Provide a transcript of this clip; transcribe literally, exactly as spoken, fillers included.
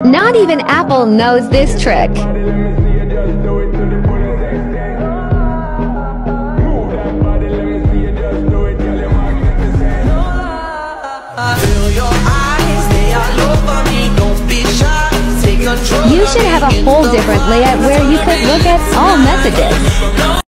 Not even Apple knows this trick. You should have a whole different layout where you could look at all messages.